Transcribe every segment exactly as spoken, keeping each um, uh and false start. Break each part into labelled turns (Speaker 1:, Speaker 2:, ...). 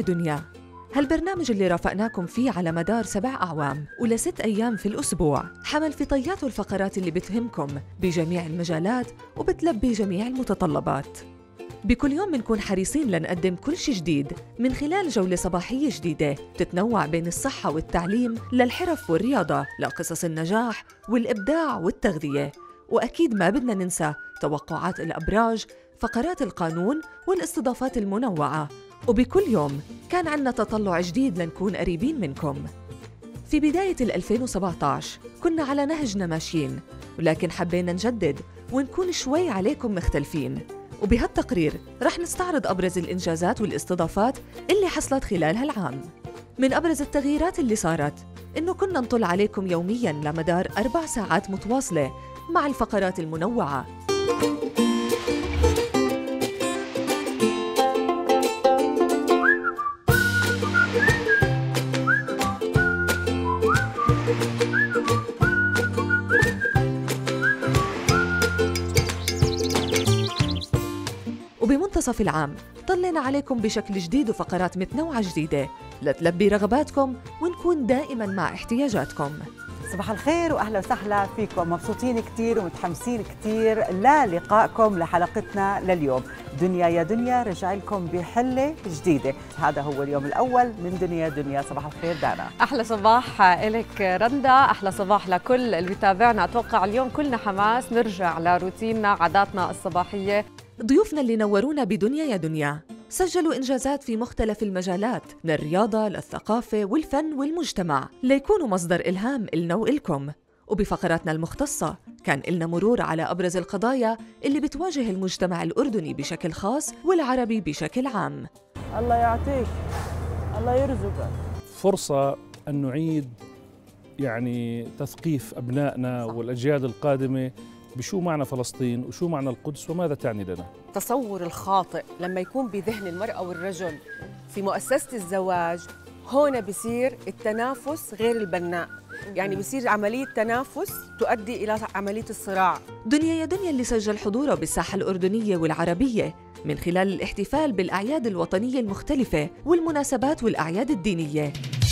Speaker 1: دنيا، هالبرنامج اللي رافقناكم فيه على مدار سبع أعوام ولست أيام في الأسبوع، حمل في طياته الفقرات اللي بتهمكم بجميع المجالات وبتلبي جميع المتطلبات. بكل يوم بنكون حريصين لنقدم كل شي جديد من خلال جولة صباحية جديدة تتنوع بين الصحة والتعليم للحرف والرياضة لقصص النجاح والإبداع والتغذية، وأكيد ما بدنا ننسى توقعات الأبراج، فقرات القانون والاستضافات المنوعة. وبكل يوم كان عنا تطلع جديد لنكون قريبين منكم. في بداية ألفين وسبعة عشر كنا على نهجنا ماشيين، ولكن حبينا نجدد ونكون شوي عليكم مختلفين. وبهالتقرير رح نستعرض أبرز الإنجازات والاستضافات اللي حصلت خلال هالعام. من أبرز التغييرات اللي صارت إنه كنا نطل عليكم يومياً لمدار أربع ساعات متواصلة مع الفقرات المنوعة. وبمنتصف العام طلعنا عليكم بشكل جديد وفقرات متنوعة جديدة لتلبي رغباتكم ونكون دائماً مع احتياجاتكم.
Speaker 2: صباح الخير واهلا وسهلا فيكم، مبسوطين كثير ومتحمسين كثير للقائكم لحلقتنا لليوم. دنيا يا دنيا رجع لكم بحله جديده، هذا هو اليوم الاول من دنيا دنيا. صباح الخير دانا.
Speaker 3: احلى صباح لك رندا، احلى صباح لكل اللي بيتابعنا. اتوقع اليوم كلنا حماس نرجع لروتيننا عاداتنا الصباحيه.
Speaker 1: ضيوفنا اللي نورونا بدنيا يا دنيا سجلوا إنجازات في مختلف المجالات من الرياضة للثقافة والفن والمجتمع ليكونوا مصدر إلهام إلنا وإلكم. وبفقراتنا المختصة كان إلنا مرور على أبرز القضايا اللي بتواجه المجتمع الأردني بشكل خاص والعربي بشكل عام.
Speaker 4: الله يعطيك، الله يرزقك.
Speaker 5: فرصة أن نعيد يعني تثقيف أبنائنا والأجيال القادمة بشو معنى فلسطين وشو معنى القدس وماذا تعني لنا.
Speaker 6: التصور الخاطئ لما يكون بذهن المرأة والرجل في مؤسسة الزواج، هنا بصير التنافس غير البناء، يعني بصير عملية تنافس تؤدي إلى عملية الصراع.
Speaker 1: دنيا يا دنيا اللي سجل حضوره بالساحة الأردنية والعربية من خلال الاحتفال بالأعياد الوطنية المختلفة والمناسبات والأعياد الدينية.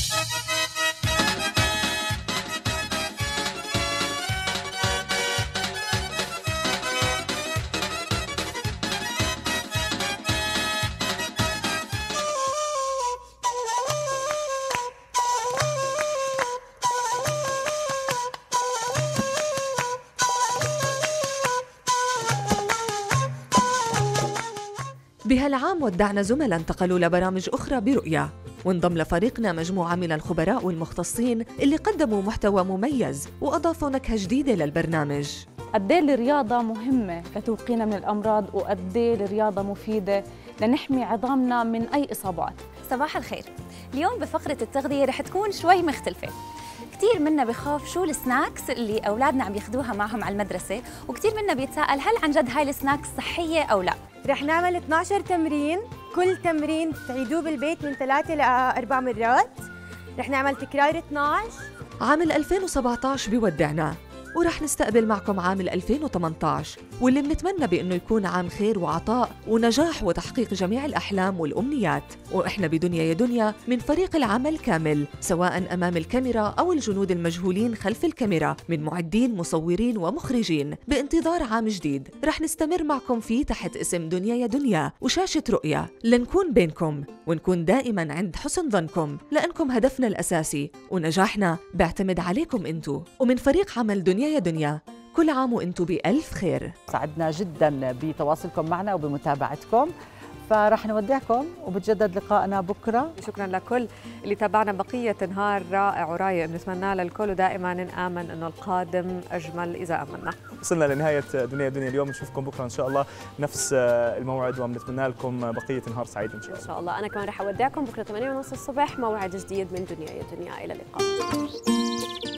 Speaker 1: بهالعام ودعنا زملاء انتقلوا لبرامج أخرى برؤية، وانضم لفريقنا مجموعة من الخبراء والمختصين اللي قدموا محتوى مميز وأضافوا نكهة جديدة للبرنامج.
Speaker 7: قد ايه الرياضة مهمة لتوقينا من الأمراض، وقد ايه الرياضة مفيدة لنحمي عظامنا من أي إصابات.
Speaker 8: صباح الخير. اليوم بفقرة التغذية رح تكون شوي مختلفة. كثير منا بخاف شو السناكس اللي أولادنا عم ياخذوها معهم على المدرسة، وكثير منا بيتساءل هل عن جد هاي السناكس صحية أو لا.
Speaker 9: رح نعمل اثني عشر تمرين، كل تمرين تعيدوه بالبيت من ثلاثة لأربع مرات. رح نعمل تكرار اثني عشر.
Speaker 1: عام ألفين وسبعة عشر بيودعنا، ورح نستقبل معكم عام ألفين وثمانية عشر واللي بنتمنى بأنه يكون عام خير وعطاء ونجاح وتحقيق جميع الأحلام والأمنيات. وإحنا بدنيا يا دنيا من فريق العمل كامل، سواء أمام الكاميرا أو الجنود المجهولين خلف الكاميرا، من معدين مصورين ومخرجين، بانتظار عام جديد رح نستمر معكم فيه تحت اسم دنيا يا دنيا وشاشة رؤية، لنكون بينكم ونكون دائما عند حسن ظنكم، لأنكم هدفنا الأساسي ونجاحنا بيعتمد عليكم انتو. ومن فريق عمل دنيا يا دنيا كل عام وانتم بألف خير.
Speaker 2: سعدنا جدا بتواصلكم معنا وبمتابعتكم، فرح نودعكم وبتجدد لقائنا بكره.
Speaker 3: شكرا لكل اللي تابعنا بقيه نهار رائع ورايق، بنتمنى للكل ودائما نآمن انه القادم اجمل اذا امنا.
Speaker 10: وصلنا لنهايه دنيا دنيا اليوم، نشوفكم بكره ان شاء الله نفس الموعد، وبنتمنى لكم بقيه نهار سعيد ان شاء الله.
Speaker 3: ان شاء الله. انا كمان رح اودعكم بكره ثمانية وثلاثين الصبح موعد جديد من دنيا يا دنيا. الى اللقاء.